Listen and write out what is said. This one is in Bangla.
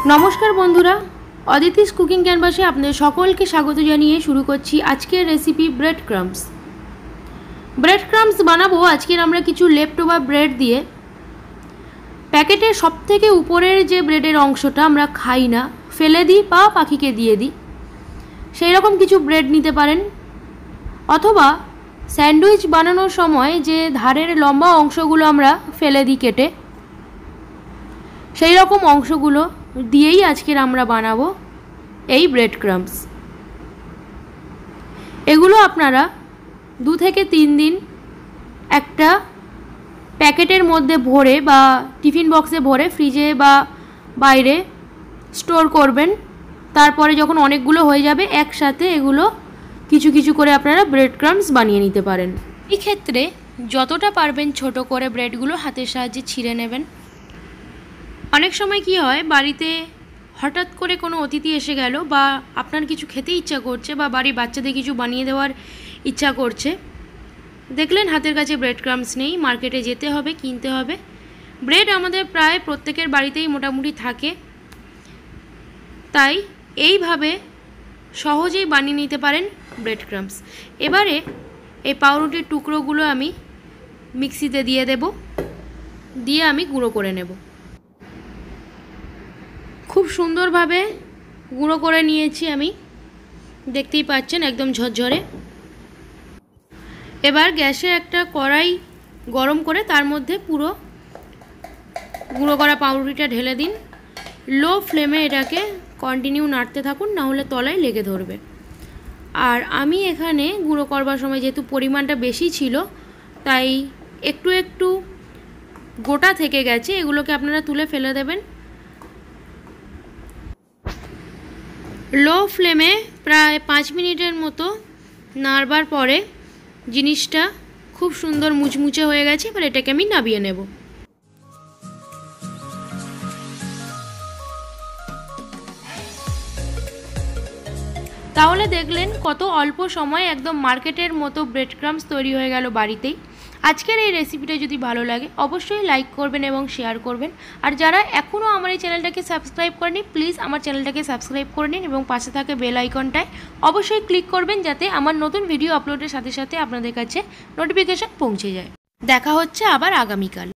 নমস্কার বন্ধুরা, অদিতিস কুকিং ক্যানভাসে আপনাদের সকলকে স্বাগত জানিয়ে শুরু করছি আজকের recipe bread crumbs. Bread crumbs বানাবো আজকের আমরা কিছু লেফট ওভার ব্রেড দিয়ে। প্যাকেটের সবথেকে উপরের যে ব্রেডের অংশটা আমরা খাই না, ফেলে দিই বা পাখিকে দিয়ে দিই, সেই রকম কিছু ব্রেড নিতে পারেন। অথবা স্যান্ডউইচ বানানোর সময় যে ধারের লম্বা অংশগুলো আমরা ফেলে দিই কেটে, সেই রকম অংশগুলো দিয়েই আজকের আমরা বানাবো এই ব্রেড ক্রাম্বস। এগুলো আপনারা 2 থেকে 3 দিন একটা প্যাকেটের মধ্যে ভরে বা টিফিন বক্সে ভরে ফ্রিজে বা বাইরে স্টোর করবেন। তারপরে যখন অনেকগুলো হয়ে যাবে একসাথে এগুলো কিছু কিছু করে আপনারা ব্রেড ক্রাম্বস বানিয়ে নিতে পারেন। এই ক্ষেত্রে যতটা পারবেন ছোট করে ব্রেডগুলো হাতের সাহায্যে ছিঁড়ে নেবেন। অনেক সময় কি হয়, বাড়িতে হঠাৎ করে কোনো অতিথি এসে গেল বা আপনার কিছু খেতে ইচ্ছা করছে বা বাড়ির বাচ্চাদের কিছু বানিয়ে দেওয়ার ইচ্ছা করছে, দেখলেন হাতের কাছে ব্রেড ক্রাম্বস নেই, মার্কেটে যেতে হবে, কিনতে হবে। ব্রেড আমাদের প্রায় প্রত্যেকের বাড়িতেই মোটামুটি থাকে, তাই এইভাবে সহজেই বানিয়ে নিতে পারেন ব্রেড ক্রাম্বস। এবারে এই পাউরুটির টুকরোগুলো আমি মিক্সিতে দিয়ে দেব, দিয়ে আমি গুঁড়ো করে নেব। খুব সুন্দরভাবে গুঁড়ো করে নিয়েছি আমি, দেখতেই পাচ্ছেন একদম ঝরঝরে। এবার গ্যাসে একটা কড়াই গরম করে তার মধ্যে পুরো গুঁড়ো করা পাউরুটিটা ঢেলে দিন। লো ফ্লেমে এটাকে কন্টিনিউ নাড়তে থাকুন, না হলে তলায় লেগে ধরবে। আর আমি এখানে গুঁড়ো করবার সময় যেহেতু পরিমাণটা বেশি ছিল, তাই একটু একটু গোটা থেকে গেছে, এগুলোকে আপনারা তুলে ফেলে দেবেন। লো ফ্লেমে প্রায় 5 মিনিটের মতো নাড়বার পরে জিনিসটা খুব সুন্দর মুচমুচে হয়ে গেছে। এবার এটাকে আমি নামিয়ে নেব। তাহলে দেখলেন কত অল্প সময়ে একদম মার্কেটের মতো ব্রেড ক্রাম্বস তৈরি হয়ে গেল বাড়িতেই। আজকের এই রেসিপিটা যদি ভালো লাগে অবশ্যই লাইক করবেন এবং শেয়ার করবেন। আর যারা এখনও আমার এই চ্যানেলটাকে সাবস্ক্রাইব করেনি, প্লিজ আমার চ্যানেলটাকে সাবস্ক্রাইব করে নিন এবং পাশে থাকা বেল আইকনটায় অবশ্যই ক্লিক করবেন, যাতে আমার নতুন ভিডিও আপলোডের সাথে সাথে আপনাদের কাছে নোটিফিকেশন পৌঁছে যায়। দেখা হচ্ছে আবার আগামীকাল।